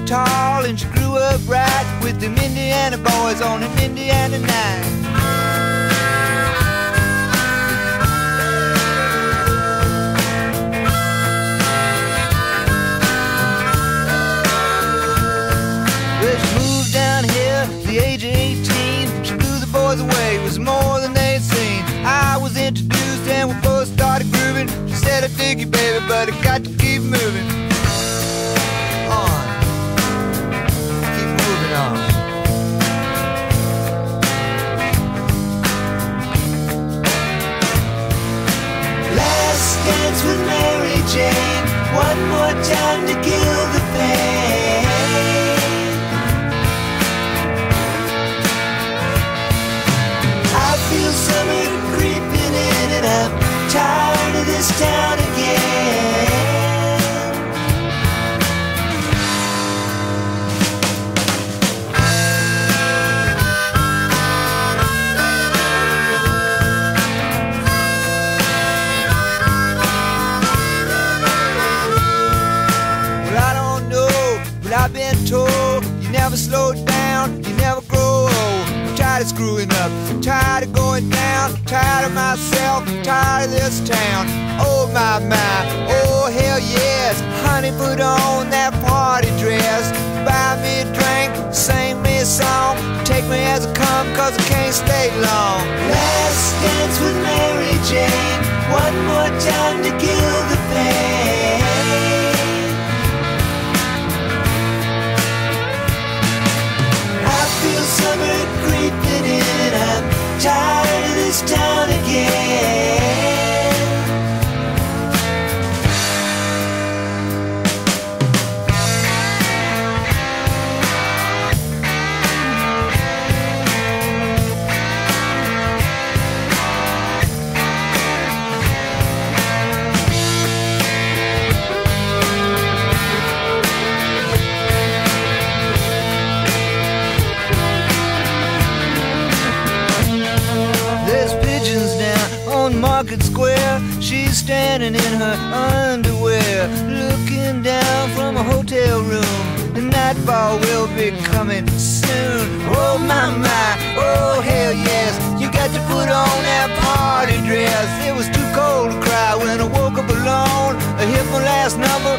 tall and she grew up right with them Indiana boys on an Indiana night. Well, she moved down here at the age of 18. She blew the boys away, it was more than they'd seen. I was introduced and we both started grooving. She said, I dig you, baby, but I got to keep moving on. Keep moving on. Last dance with Mary Jane, one more time to kill the pain. I feel summer creeping in and I'm tired of this town again. Well, I don't know, but I've been told you never slow down, you never grow old. I'm tired of screwing up, I'm tired of going down, I'm tired of myself, I'm tired of this town. Oh my, oh hell yes. Honey, put on that party dress, buy me a drink, sing me a song, take me as I come, cause I can't stay long. Last dance with Mary Jane, one more time to kill the pain. I feel summer creeping in, I'm tired of this town again. Market Square, she's standing in her underwear, looking down from a hotel room. The nightfall will be coming soon. Oh my, oh hell yes. You got to put on that party dress. It was too cold to cry when I woke up alone. I hit my last number